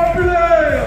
populaire.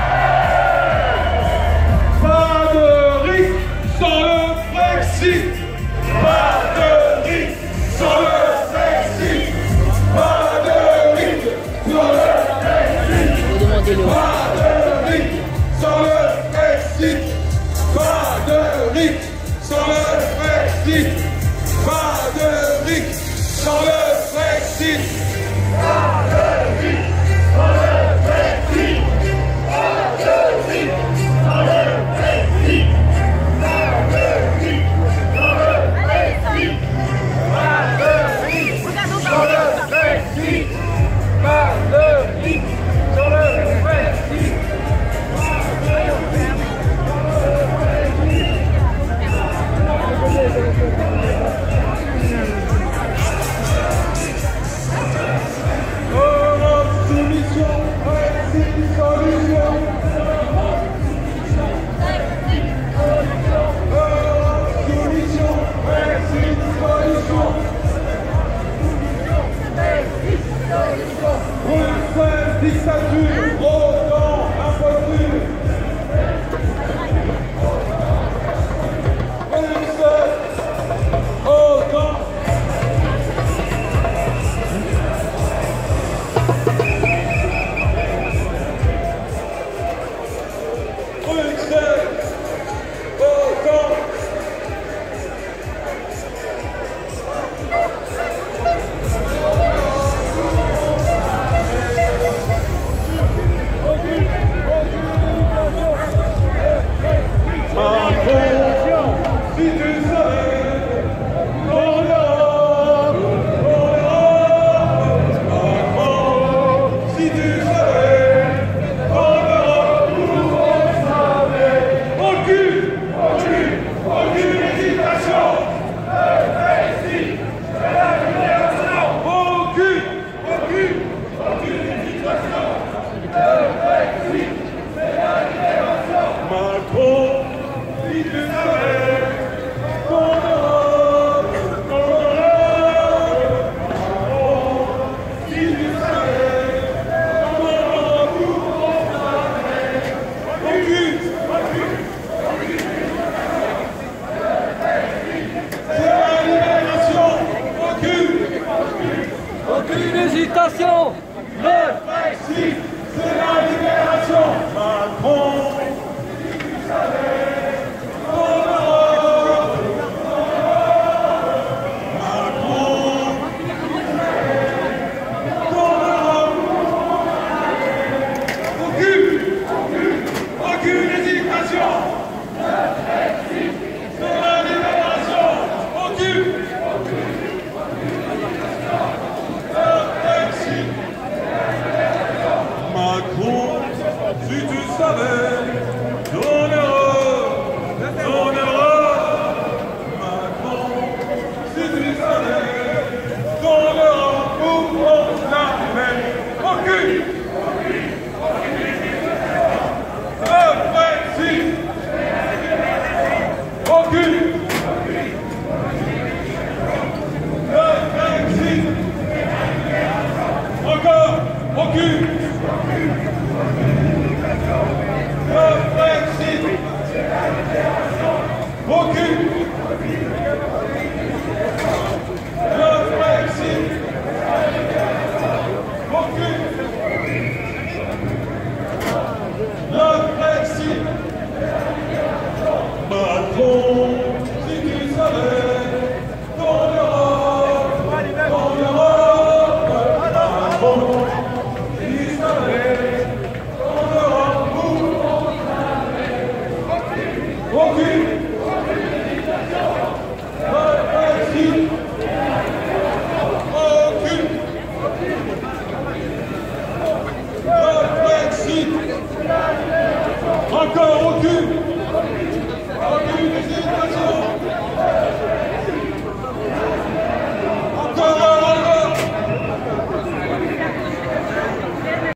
Pas de RIC sans le Brexit. Pas de RIC sans le Brexit. Pas de RIC sans le Brexit. Pas de RIC sans le Brexit. Pas de RIC sans le Brexit. Pas de RIC sans le Brexit. Pas de RIC sans le Brexit. Pas de RIC sans le Brexit. Pas de RIC sans le Brexit. Pas de RIC sans le Brexit. Pas de RIC sans le Brexit. Dictature, autant impossible. Autant. Aucune hésitation. Le Brexit, c'est la libération. Macron, si tu savais, ton Europe. Macron, ton Europe. Aucune hésitation. Le Brexit, c'est la libération. Macron, si tu savais.